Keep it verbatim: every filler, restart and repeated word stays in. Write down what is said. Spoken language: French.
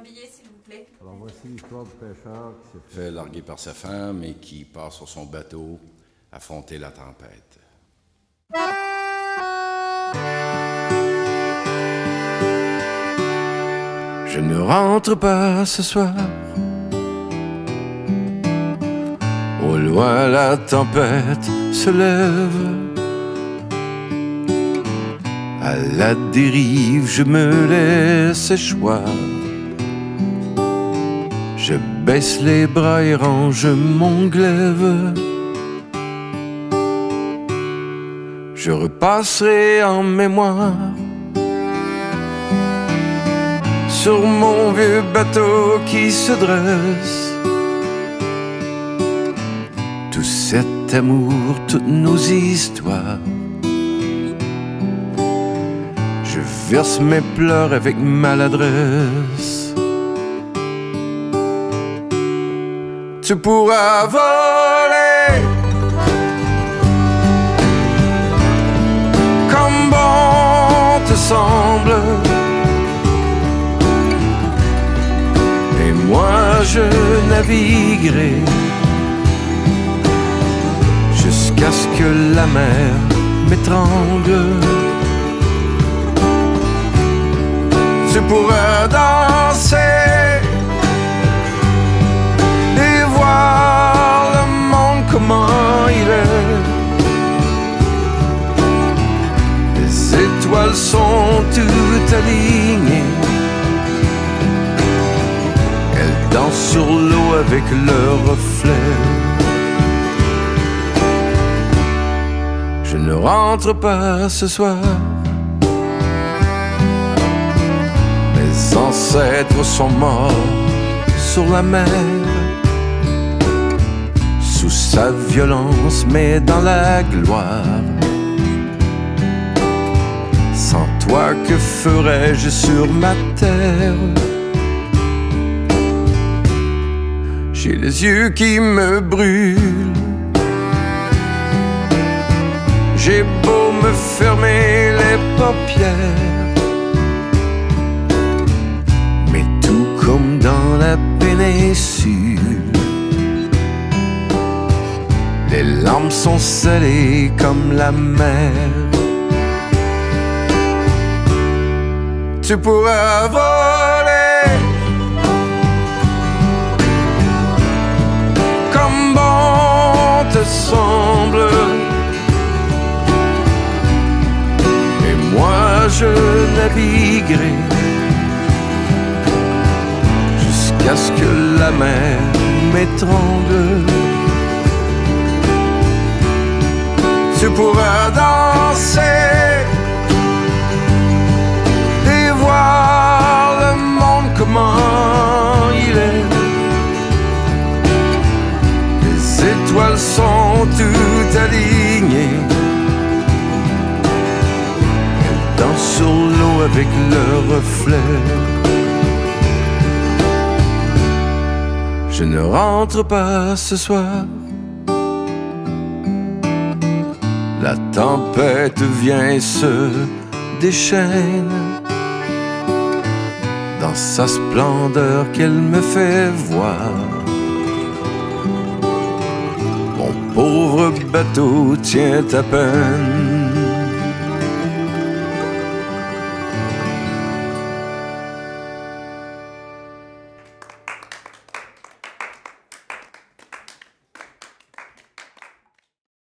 billet, s'il vous plaît. Alors voici l'histoire du pêcheur qui s'est fait larguer par sa femme et qui part sur son bateau affronter la tempête. Je ne rentre pas ce soir. Au loin la tempête se lève. À la dérive je me laisse échoir. Je baisse les bras et range mon glaive. Je repasserai en mémoire sur mon vieux bateau qui se dresse. Tout cet amour, toutes nos histoires. Je verse mes pleurs avec maladresse. Tu pourras voler comme bon te semble, et moi je naviguerai jusqu'à ce que la mer m'étrangle. Tu pourras danser et voir le monde comment il est. Les étoiles sont toutes alignées. Elles dansent sur l'eau avec leurs reflets. Je ne rentre pas ce soir. Mes ancêtres sont morts sur la mer, sous sa violence, mais dans la gloire. Sans toi, que ferais-je sur ma terre? J'ai les yeux qui me brûlent. J'ai beau me fermer les paupières, mais tout comme dans la péninsule, les larmes sont salées comme la mer. Tu pourras voler comme bon te semble, et moi je naviguerai jusqu'à ce que la mer m'étrangle. Tu pourras danser et voir le monde comment il est. Les étoiles sont toutes alignées. Elles dansent sur l'eau avec leurs reflets. Je ne rentre pas ce soir. La tempête vient et se déchaîne. Dans sa splendeur qu'elle me fait voir, mon pauvre bateau tient à peine.